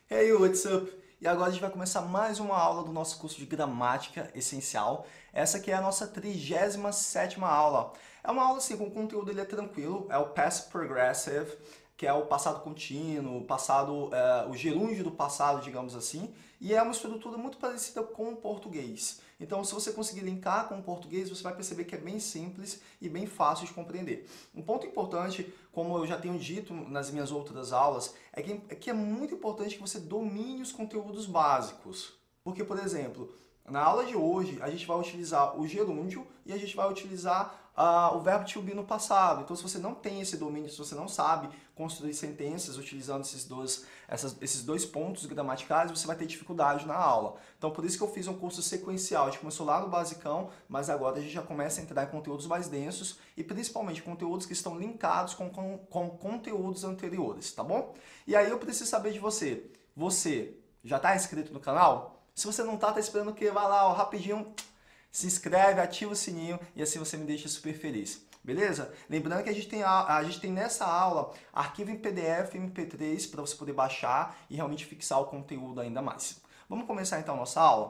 Hey, what's up? E agora a gente vai começar mais uma aula do nosso curso de Gramática Essencial. Essa aqui é a nossa 37ª aula. É uma aula assim, com o conteúdo ele é tranquilo, é o Past Progressive, que é o passado contínuo, o gerúndio do passado, digamos assim, e é uma estrutura muito parecida com o português. Então, se você conseguir linkar com o português, você vai perceber que é bem simples e bem fácil de compreender. Um ponto importante, como eu já tenho dito nas minhas outras aulas, é que é muito importante que você domine os conteúdos básicos. Porque, por exemplo, na aula de hoje, a gente vai utilizar o gerúndio e a gente vai utilizar o verbo to be no passado. Então, se você não tem esse domínio, se você não sabe construir sentenças utilizando esses dois pontos gramaticais, você vai ter dificuldade na aula. Então, por isso que eu fiz um curso sequencial. A gente começou lá no basicão, mas agora a gente já começa a entrar em conteúdos mais densos e principalmente conteúdos que estão linkados com conteúdos anteriores, tá bom? E aí eu preciso saber de você. Você já está inscrito no canal? Se você não está, tá esperando o quê? Vai lá, ó, rapidinho, se inscreve, ativa o sininho e assim você me deixa super feliz. Beleza? Lembrando que a gente tem nessa aula arquivo em PDF e MP3 para você poder baixar e realmente fixar o conteúdo ainda mais. Vamos começar então a nossa aula?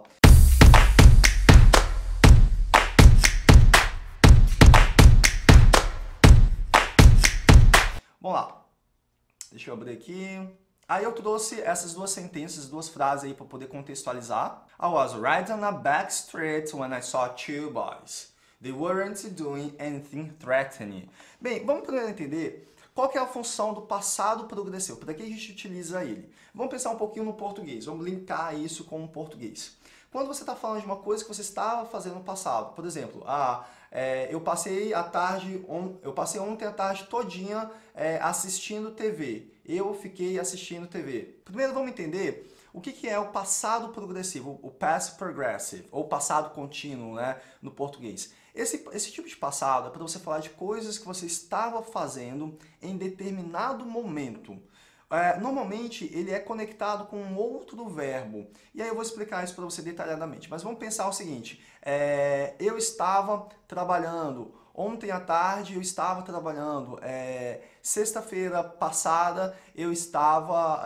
Vamos lá. Deixa eu abrir aqui. Aí eu trouxe essas duas sentenças, duas frases aí para poder contextualizar. I was riding on a back street when I saw two boys. They weren't doing anything threatening. Bem, vamos primeiro entender qual que é a função do passado progressivo, para que a gente utiliza ele. Vamos pensar um pouquinho no português, vamos linkar isso com o português. Quando você está falando de uma coisa que você estava fazendo no passado, por exemplo, eu passei ontem a tarde todinha assistindo TV. Eu fiquei assistindo TV. Primeiro vamos entender o que é o passado progressivo, o past progressive, ou passado contínuo, né, no português. Esse tipo de passado é para você falar de coisas que você estava fazendo em determinado momento. Normalmente ele é conectado com um outro verbo. E aí eu vou explicar isso para você detalhadamente. Mas vamos pensar o seguinte: eu estava trabalhando. Ontem à tarde eu estava trabalhando. Sexta-feira passada eu estava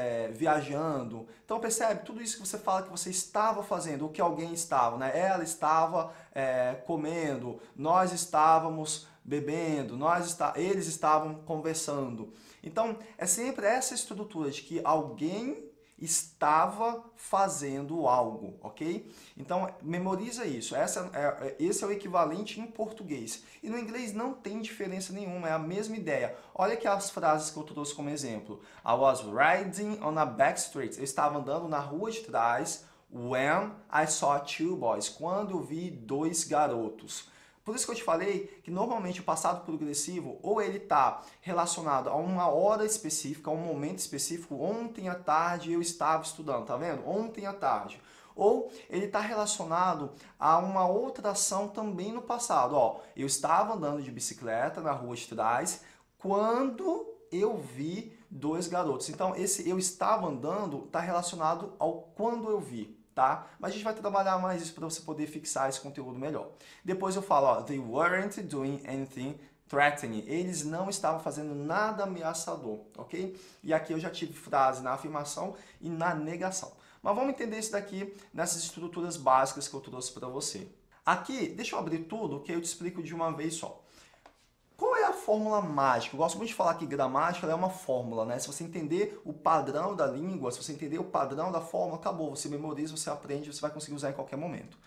viajando. Então percebe, tudo isso que você fala que você estava fazendo, o que alguém estava, né? Ela estava comendo, nós estávamos bebendo, eles estavam conversando. Então é sempre essa estrutura de que alguém estava fazendo algo, ok? Então, memoriza isso. Esse é o equivalente em português. E no inglês não tem diferença nenhuma, é a mesma ideia. Olha aqui as frases que eu trouxe como exemplo. I was riding on a back street. Eu estava andando na rua de trás when I saw two boys. Quando eu vi dois garotos. Por isso que eu te falei que normalmente o passado progressivo ou ele está relacionado a uma hora específica, a um momento específico. Ontem à tarde eu estava estudando, tá vendo? Ontem à tarde. Ou ele está relacionado a uma outra ação também no passado. Ó, eu estava andando de bicicleta na rua de trás quando eu vi dois garotos. Então, esse eu estava andando está relacionado ao quando eu vi. Tá? Mas a gente vai trabalhar mais isso para você poder fixar esse conteúdo melhor. Depois eu falo, ó, they weren't doing anything threatening. Eles não estavam fazendo nada ameaçador, ok? E aqui eu já tive frase na afirmação e na negação. Mas vamos entender isso daqui nessas estruturas básicas que eu trouxe para você. Aqui, deixa eu abrir tudo que eu te explico de uma vez só. Qual é a fórmula mágica? Eu gosto muito de falar que gramática é uma fórmula, né? Se você entender o padrão da língua, se você entender o padrão da fórmula, acabou. Você memoriza, você aprende, você vai conseguir usar em qualquer momento.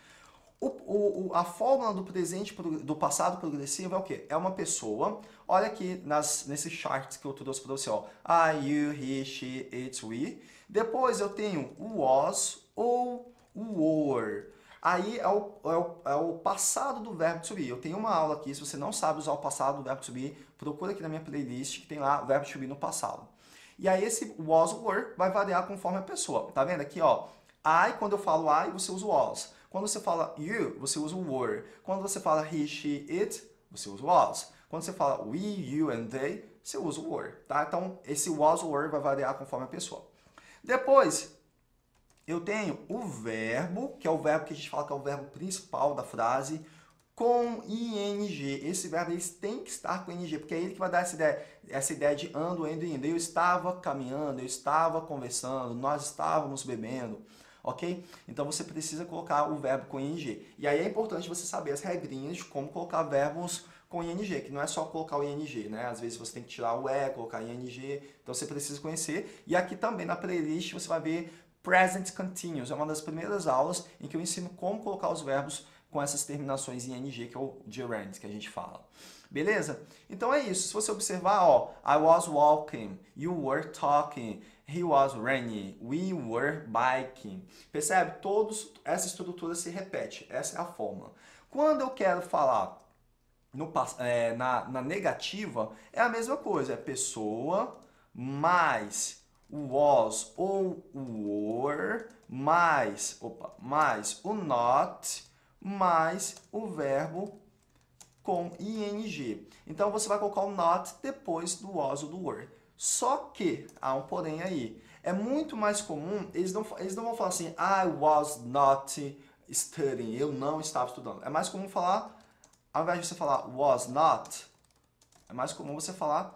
A fórmula do presente, do passado progressivo é o quê? É uma pessoa. Olha aqui nesses charts que eu trouxe para você, ó. I, you, he, she, it, we. Depois eu tenho o was ou o were. Aí é o passado do verbo to be. Eu tenho uma aula aqui, se você não sabe usar o passado do verbo to be, procura aqui na minha playlist que tem lá verbo to be no passado. E aí esse was or were vai variar conforme a pessoa. Tá vendo aqui, ó? I, quando eu falo I, você usa o was. Quando você fala you, você usa o were. Quando você fala he, she, it, você usa o was. Quando você fala we, you and they, você usa o were, tá? Então, esse was or were vai variar conforme a pessoa. Depois, eu tenho o verbo, que é o verbo que a gente fala que é o verbo principal da frase, com ing. Esse verbo ele tem que estar com ing, porque é ele que vai dar essa ideia de ando, indo. Eu estava caminhando, eu estava conversando, nós estávamos bebendo, ok? Então você precisa colocar o verbo com ing. E aí é importante você saber as regrinhas de como colocar verbos com ing, que não é só colocar o ing, né? Às vezes você tem que tirar o e, colocar ing, então você precisa conhecer. E aqui também na playlist você vai ver Present Continuous, é uma das primeiras aulas em que eu ensino como colocar os verbos com essas terminações em ing, que é o gerund que a gente fala. Beleza? Então é isso. Se você observar, ó, I was walking, you were talking, he was running, we were biking. Percebe? Essa estrutura se repete. Essa é a forma. Quando eu quero falar na negativa, é a mesma coisa. É pessoa mais o was ou o were mais o not mais o verbo com ing. Então você vai colocar o not depois do was ou do were. Só que há um porém aí. É muito mais comum, eles não vão falar assim, I was not studying, eu não estava estudando. É mais comum falar, ao invés de você falar was not, é mais comum você falar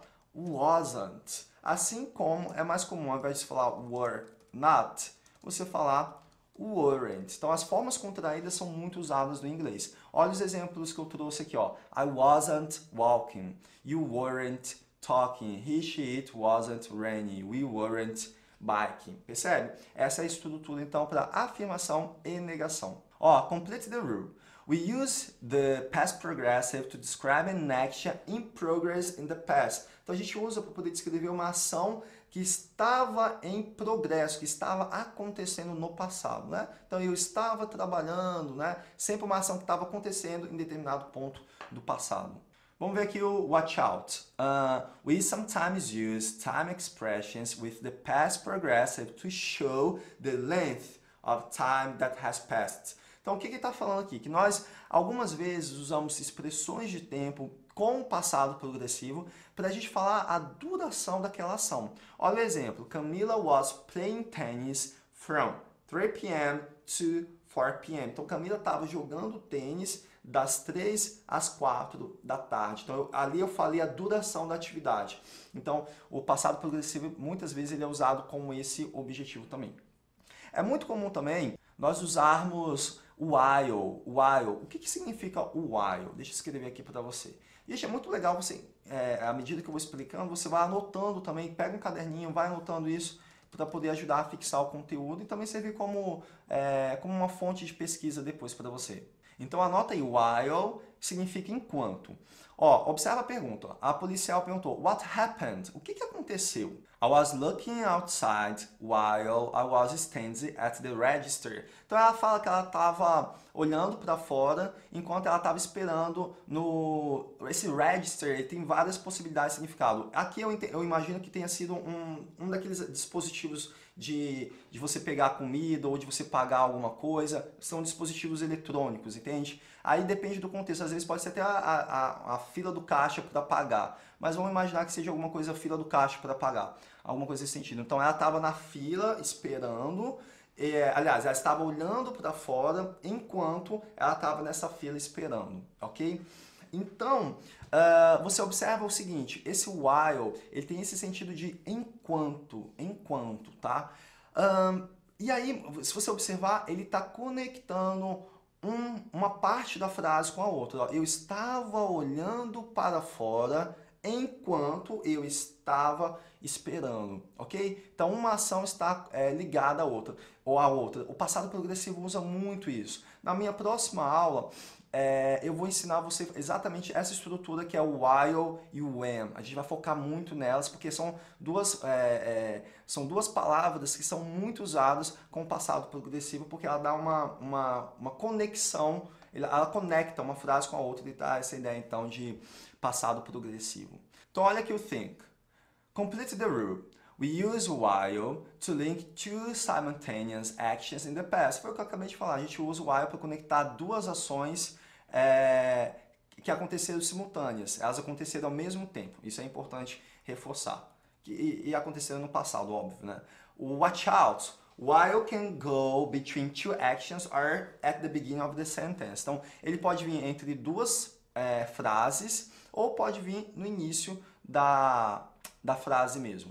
wasn't. Assim como é mais comum, ao invés de falar were not, você falar weren't. Então as formas contraídas são muito usadas no inglês. Olha os exemplos que eu trouxe aqui, ó. I wasn't walking. You weren't talking. He, she, it wasn't raining. We weren't biking. Percebe? Essa é a estrutura então para afirmação e negação. Ó, complete the rule. We use the past progressive to describe an action in progress in the past. Então a gente usa para poder descrever uma ação que estava em progresso, que estava acontecendo no passado, né? Então eu estava trabalhando, né? Sempre uma ação que estava acontecendo em determinado ponto do passado. Vamos ver aqui o watch out. We sometimes use time expressions with the past progressive to show the length of time that has passed. Então, o que ele está falando aqui? Que nós, algumas vezes, usamos expressões de tempo com o passado progressivo para a gente falar a duração daquela ação. Olha o exemplo. Camila was playing tennis from 3 p.m. to 4 p.m. Então, Camila estava jogando tênis das 3 às 4 da tarde. Então, ali eu falei a duração da atividade. Então, o passado progressivo, muitas vezes, ele é usado com esse objetivo também. É muito comum também nós usarmos o while. O que significa o while? Deixa eu escrever aqui para você. Gente, é muito legal você, à medida que eu vou explicando, você vai anotando também, pega um caderninho, vai anotando isso para poder ajudar a fixar o conteúdo e também servir como uma fonte de pesquisa depois para você. Então anota aí, while significa enquanto. Ó, observa a pergunta. A policial perguntou, what happened? O que aconteceu? I was looking outside while I was standing at the register. Então ela fala que ela estava olhando para fora enquanto ela estava esperando esse register. Ele tem várias possibilidades de significado. Aqui eu imagino que tenha sido um daqueles dispositivos de você pegar comida ou de você pagar alguma coisa. São dispositivos eletrônicos, entende? Aí depende do contexto. Às vezes pode ser até a fila do caixa para pagar. Mas vamos imaginar que seja alguma coisa fila do caixa para pagar. Alguma coisa nesse sentido. Então ela estava na fila esperando. Aliás, ela estava olhando para fora enquanto ela estava nessa fila esperando. Ok? Então, você observa o seguinte, esse while, ele tem esse sentido de enquanto, tá? E aí, se você observar, ele está conectando uma parte da frase com a outra. Ó. Eu estava olhando para fora enquanto eu estava esperando, ok? Então, uma ação está ligada à outra, ou à outra. O passado progressivo usa muito isso. Na minha próxima aula, eu vou ensinar você exatamente essa estrutura que é o while e o when. A gente vai focar muito nelas, porque são duas palavras que são muito usadas com o passado progressivo, porque ela dá uma conexão, ela conecta uma frase com a outra e dá essa ideia, então, de passado progressivo. Então, olha aqui o think. Complete the rule. We use while to link two simultaneous actions in the past. Foi o que eu acabei de falar. A gente usa o while para conectar duas ações que aconteceram simultâneas. Elas aconteceram ao mesmo tempo. Isso é importante reforçar. E aconteceram no passado, óbvio, né? O watch out. While can go between two actions or at the beginning of the sentence. Então, ele pode vir entre duas frases ou pode vir no início da frase mesmo.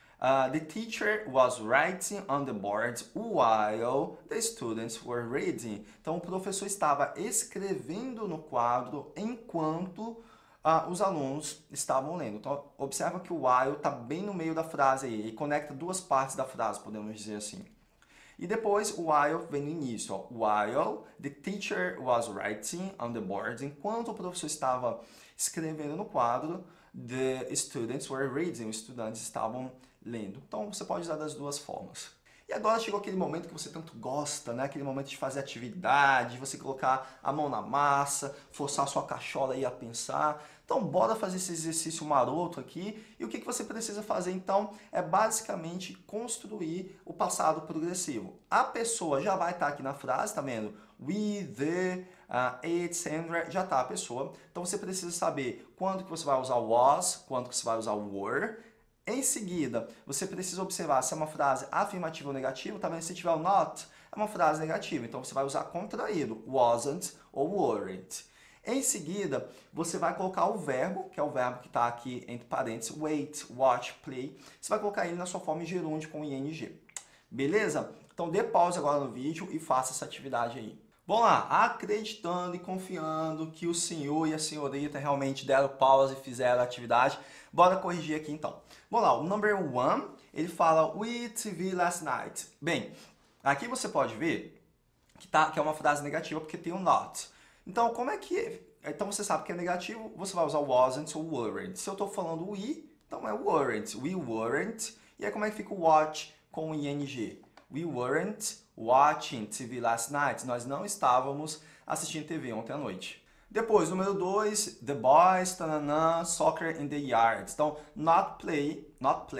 The teacher was writing on the board while the students were reading. Então, o professor estava escrevendo no quadro enquanto os alunos estavam lendo. Então, observa que o while está bem no meio da frase aí, e conecta duas partes da frase, podemos dizer assim. E depois, o while vem no início. Ó. While the teacher was writing on the board, enquanto o professor estava escrevendo no quadro, the students were reading, os estudantes estavam lendo. Então, você pode usar das duas formas. E agora chegou aquele momento que você tanto gosta, né? Aquele momento de fazer atividade, você colocar a mão na massa, forçar a sua cachola aí a pensar. Então, bora fazer esse exercício maroto aqui. E o que você precisa fazer, então, é basicamente construir o passado progressivo. A pessoa já vai estar aqui na frase, tá vendo? We, the, it, Sandra, já está a pessoa. Então, você precisa saber quando que você vai usar o was, quando que você vai usar o were. Em seguida, você precisa observar se é uma frase afirmativa ou negativa. Tá vendo? Se tiver o not, é uma frase negativa. Então, você vai usar contraído, wasn't ou weren't. Em seguida, você vai colocar o verbo, que é o verbo que está aqui entre parênteses, wait, watch, play. Você vai colocar ele na sua forma gerúndio com ing. Beleza? Então, dê pausa agora no vídeo e faça essa atividade aí. Bom lá, acreditando e confiando que o senhor e a senhorita realmente deram pausa e fizeram a atividade, bora corrigir aqui então. Bom lá, o number one, ele fala We TV last night. Bem, aqui você pode ver que é uma frase negativa porque tem um not. Então, como é que... Então, você sabe que é negativo, você vai usar wasn't ou weren't. Se eu estou falando we, então é weren't. We weren't. E aí, como é que fica o watch com o ing? We weren't watching TV last night. Nós não estávamos assistindo TV ontem à noite. Depois, número 2, the boys, tananã, soccer in the yard. Então, not play.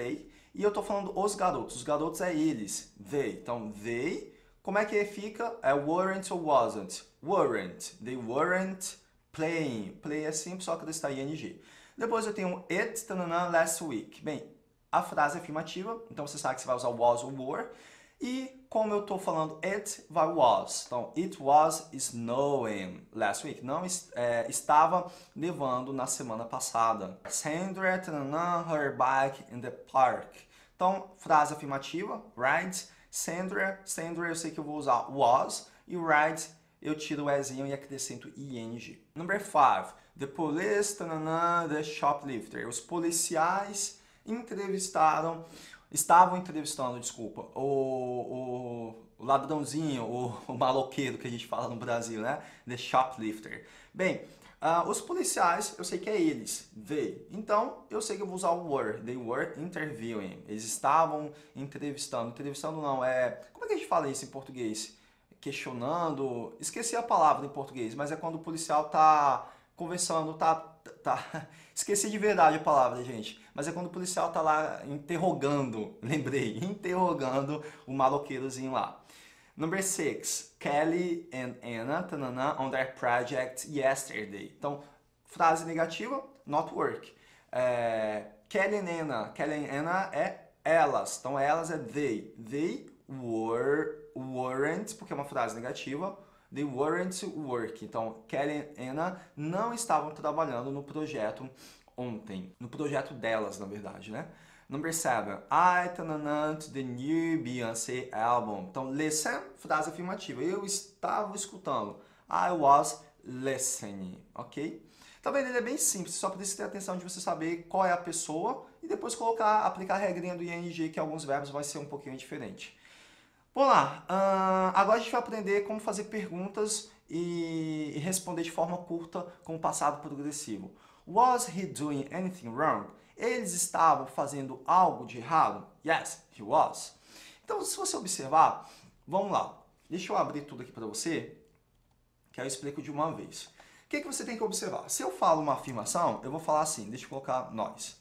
E eu estou falando os garotos. Os garotos é eles, they. Então, they, como é que fica? É weren't ou wasn't? Weren't. They weren't playing. Play é simples, só que está ing. Depois eu tenho it, tananã, last week. Bem, a frase é afirmativa, então você sabe que você vai usar was ou were. E como eu estou falando it, vai was. Então, it was snowing last week. Não estava nevando na semana passada. Sandra, tanana, her bike in the park. Então, frase afirmativa, rides. Sandra, eu sei que eu vou usar was. E rides, eu tiro o ezinho e acrescento ing. Number 5. The police, tanana, the shoplifter. Os policiais estavam entrevistando, desculpa, o ladrãozinho, o maloqueiro que a gente fala no Brasil, né? The shoplifter. Bem, os policiais, eu sei que é eles, they. Então, eu sei que eu vou usar o were. They were interviewing. Eles estavam entrevistando. Entrevistando não, como é que a gente fala isso em português? Questionando. Esqueci a palavra em português, mas é quando o policial tá conversando, esqueci de verdade a palavra, gente. Mas é quando o policial tá lá interrogando, lembrei, interrogando o maloqueirozinho lá. Number 6, Kelly and Anna, tanana, on their project yesterday. Então, frase negativa, not work. Kelly and Anna é elas. Então, elas é they. They weren't, porque é uma frase negativa. They weren't working. Então, Kelly e Anna não estavam trabalhando no projeto ontem. No projeto delas, na verdade, né? Number 7. I tuned to the new Beyoncé album. Então, listen, frase afirmativa. Eu estava escutando. I was listening, ok? Tá vendo? Ele é bem simples. Só precisa ter atenção de você saber qual é a pessoa e depois aplicar a regrinha do ing, que alguns verbos vai ser um pouquinho diferente. Vamos lá, agora a gente vai aprender como fazer perguntas e responder de forma curta com o passado progressivo. Was he doing anything wrong? Eles estavam fazendo algo de errado? Yes, he was. Então, se você observar, vamos lá. Deixa eu abrir tudo aqui para você, que aí eu explico de uma vez. O que você tem que observar? Se eu falo uma afirmação, eu vou falar assim, deixa eu colocar nós.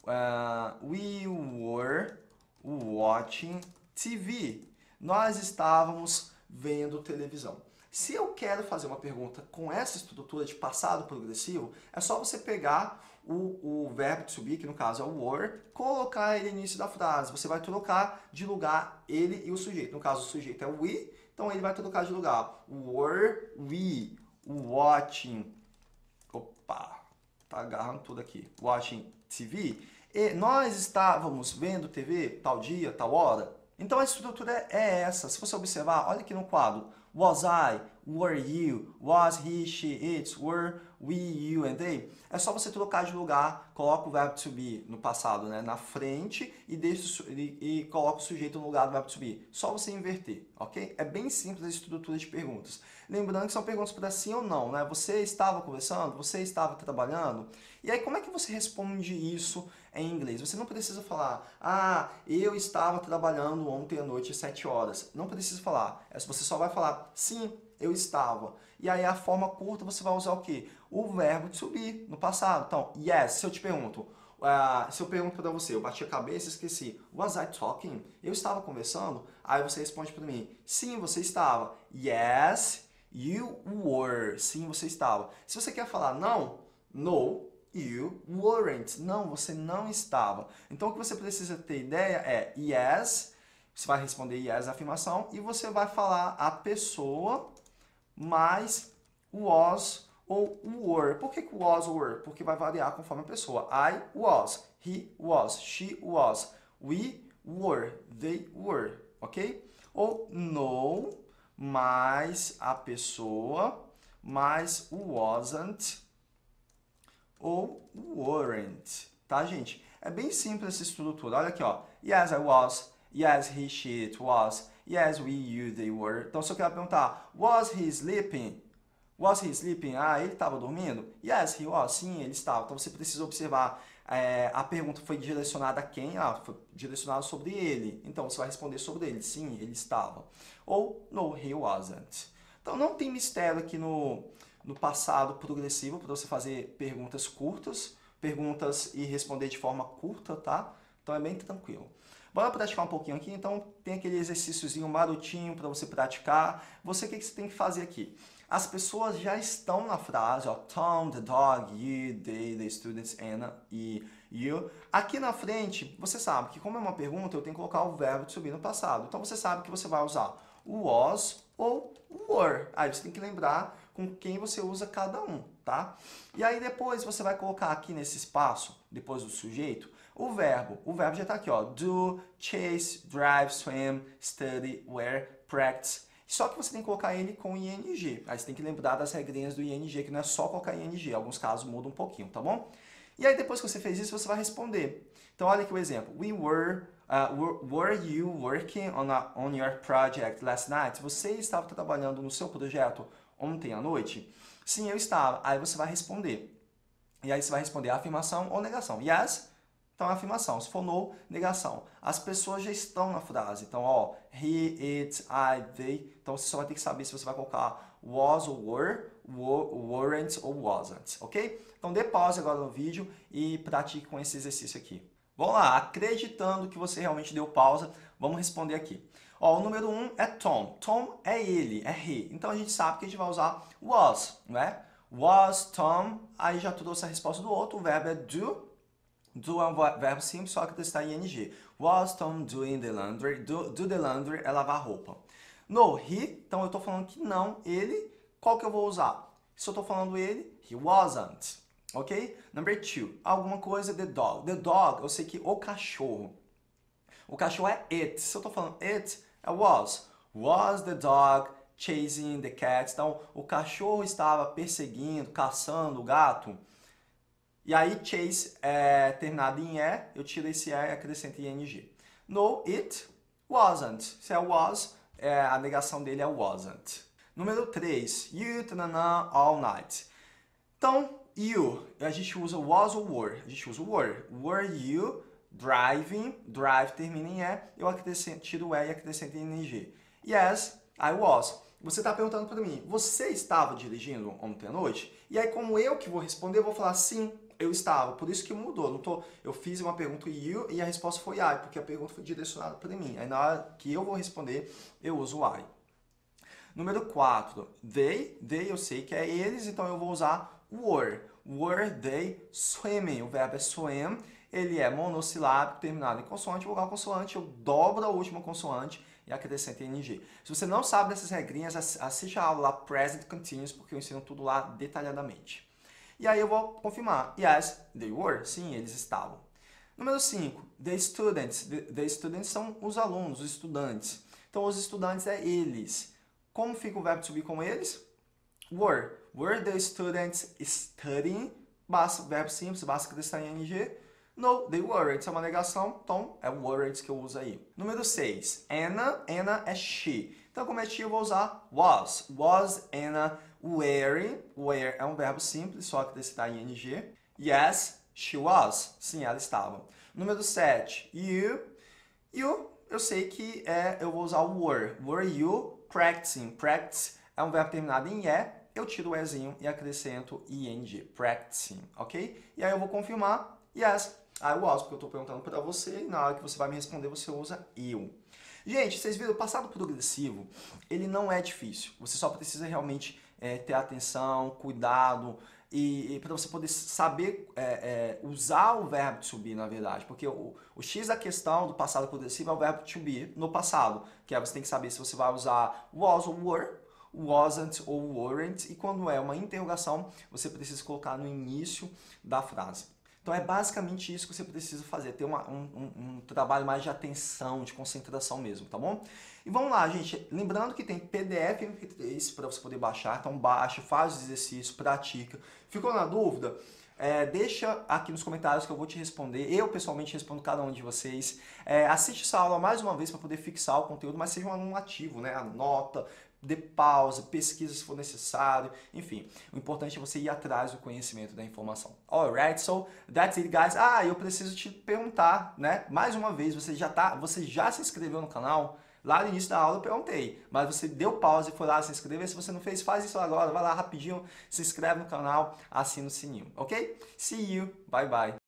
We were watching TV. Nós estávamos vendo televisão. Se eu quero fazer uma pergunta com essa estrutura de passado progressivo, é só você pegar o verbo to be, que no caso é o were, colocar ele no início da frase. Você vai trocar de lugar ele e o sujeito. No caso, o sujeito é o we, então ele vai trocar de lugar. Were we watching... Opa, tá agarrando tudo aqui. Watching TV. E nós estávamos vendo TV tal dia, tal hora. Então a estrutura é essa. Se você observar, olha aqui no quadro. Was I, were you, was he, she, it, were we, you and they. É só você trocar de lugar, coloca o verbo to be no passado, né, na frente e coloca o sujeito no lugar do verbo to be. Só você inverter, ok? É bem simples a estrutura de perguntas. Lembrando que são perguntas para sim ou não, né? Você estava conversando? Você estava trabalhando? E aí, como é que você responde isso em inglês? Você não precisa falar, ah, eu estava trabalhando ontem à noite às 7 horas. Não precisa falar. Você só vai falar, sim, eu estava. E aí, a forma curta, você vai usar o quê? O verbo to be no passado. Então, yes, se eu te pergunto, se eu pergunto para você, eu bati a cabeça e esqueci, was I talking? Eu estava conversando? Aí você responde para mim, sim, você estava. Yes, you were. Sim, você estava. Se você quer falar não, no, you weren't. Não, você não estava. Então, o que você precisa ter ideia é yes, você vai responder yes, afirmação, e você vai falar a pessoa mais was ou were. Por que was ou were? Porque vai variar conforme a pessoa. I was, he was, she was, we were, they were, ok? Ou no, mais a pessoa, mais o wasn't, ou weren't, tá, gente? É bem simples essa estrutura. Olha aqui, ó. Yes, I was. Yes, he, she, it was. Yes, we, you, they were. Então, se eu quero perguntar, was he sleeping? Was he sleeping? Ah, ele estava dormindo? Yes, he was. Sim, ele estava. Então, você precisa observar, a pergunta foi direcionada a quem? Ah, foi direcionada sobre ele. Então, você vai responder sobre ele. Sim, ele estava. Ou, no, he wasn't. Então, não tem mistério aqui no passado progressivo para você fazer perguntas curtas, perguntas e responder de forma curta, tá? Então é bem tranquilo. Bora praticar um pouquinho aqui, então tem aquele exercíciozinho marotinho para você praticar. O que você tem que fazer aqui? As pessoas já estão na frase, ó, Tom, the dog, you, they, the students, Anna e you. Aqui na frente, você sabe que como é uma pergunta, eu tenho que colocar o verbo to be no passado. Então você sabe que você vai usar o was ou o were. Aí você tem que lembrar com quem você usa cada um, tá? E aí depois você vai colocar aqui nesse espaço, depois do sujeito, o verbo. O verbo já está aqui, ó. Do, chase, drive, swim, study, wear, practice. Só que você tem que colocar ele com ing. Aí você tem que lembrar das regrinhas do ing, que não é só colocar ing. Em alguns casos muda um pouquinho, tá bom? E aí depois que você fez isso, você vai responder. Então olha aqui o exemplo. Were you working on your project last night? Você estava trabalhando no seu projeto ontem à noite? Sim, eu estava. Aí você vai responder. E aí você vai responder afirmação ou negação. Yes, então é afirmação. Se for no, negação. As pessoas já estão na frase. Então, ó, he, it, I, they. Então você só vai ter que saber se você vai colocar was ou were, weren't ou wasn't, ok? Então dê pause agora no vídeo e pratique com esse exercício aqui. Vamos lá, acreditando que você realmente deu pausa, vamos responder aqui. Ó, o número 1 é Tom. Tom é ele, é he. Então a gente sabe que a gente vai usar was, não é? Was Tom, aí já trouxe a resposta do outro, o verbo é do. Do é um verbo simples, só que está em ing. Was Tom doing the laundry? Do the laundry é lavar roupa. No, he, então eu estou falando que não, ele, qual que eu vou usar? Se eu estou falando ele, he wasn't. Ok? Number 2, alguma coisa, the dog. The dog, eu sei que o cachorro. O cachorro é it. Se eu estou falando it, é was. Was the dog chasing the cat? Então, o cachorro estava perseguindo, caçando o gato. E aí, chase é terminado em e, eu tiro esse e e acrescento ing. No, it wasn't. Se é was, a negação dele é wasn't. Número 3, you tanana, all night. Então, you, a gente usa was ou were. A gente usa o were. Were you driving? Drive termina em e, eu tiro o e e acrescento ing. Yes, I was. Você está perguntando para mim, você estava dirigindo ontem à noite? E aí, como eu que vou responder, eu vou falar sim, eu estava. Por isso que mudou. Eu fiz uma pergunta you e a resposta foi I, porque a pergunta foi direcionada para mim. Aí na hora que eu vou responder, eu uso I. Número 4, they eu sei que é eles, então eu vou usar were. Were they swimming? O verbo é swim, ele é monossilábico, terminado em consoante, vogal consoante, eu dobro a última consoante e acrescento ing. Se você não sabe dessas regrinhas, assiste a aula lá, Present Continuous, porque eu ensino tudo lá detalhadamente. E aí eu vou confirmar. Yes, they were. Sim, eles estavam. Número 5, the students. The students são os alunos, os estudantes. Então, os estudantes é eles. Como fica o verbo to be com eles? Were. Were the students studying? Basta, verbo simples, basta acrescentar em ing. No, they weren't. Isso é uma negação, então é weren't que eu uso aí. Número 6, Anna. Anna é she. Então, como é she, eu vou usar was. Was Anna wearing? Wear é um verbo simples, só acrescentar em ing. Yes, she was. Sim, ela estava. Número 7, you. You, eu sei que eu vou usar o were. Were you practicing? Practice é um verbo terminado em e. Eu tiro o ezinho e acrescento ing. Practicing, ok? E aí eu vou confirmar. Yes, I was, porque eu estou perguntando para você e na hora que você vai me responder, você usa eu. Gente, vocês viram, o passado progressivo, ele não é difícil. Você só precisa realmente ter atenção, cuidado, e para você poder saber usar o verbo to be, na verdade. Porque o X da questão do passado progressivo é o verbo to be no passado. Que é você tem que saber se você vai usar was ou were, wasn't ou weren't. E quando é uma interrogação, você precisa colocar no início da frase. Então é basicamente isso que você precisa fazer, ter um trabalho mais de atenção, de concentração mesmo, tá bom? E vamos lá, gente, lembrando que tem PDF e MP3 para você poder baixar, então baixa, faz o exercício, pratica. Ficou na dúvida? Deixa aqui nos comentários que eu vou te responder. Eu, pessoalmente, respondo cada um de vocês. Assiste essa aula mais uma vez para poder fixar o conteúdo, mas seja um aluno ativo, né? Anota, dê pausa, pesquisa se for necessário. Enfim, o importante é você ir atrás do conhecimento da informação. Alright, so that's it, guys. Eu preciso te perguntar, né? Mais uma vez, você já se inscreveu no canal? Lá no início da aula eu perguntei, mas você deu pausa e foi lá se inscrever. Se você não fez, faz isso agora. Vai lá rapidinho, se inscreve no canal, assina o sininho, ok? See you, bye bye.